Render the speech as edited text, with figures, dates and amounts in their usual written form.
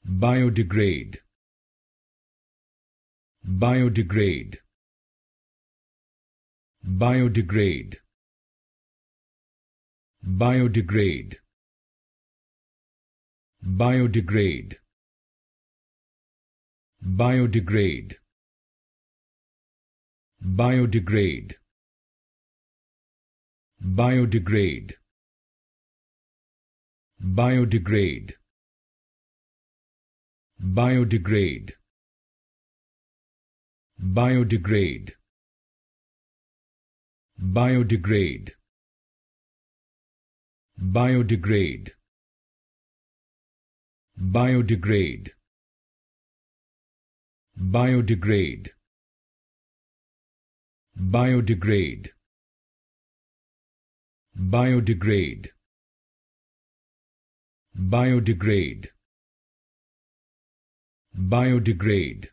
Biodegrade. Biodegrade. Biodegrade. Biodegrade. Biodegrade. Biodegrade. Biodegrade. Biodegrade. Biodegrade. Biodegrade. Biodegrade. Biodegrade. Biodegrade. Biodegrade. Biodegrade. Biodegrade. Biodegrade. Biodegrade. Biodegrade.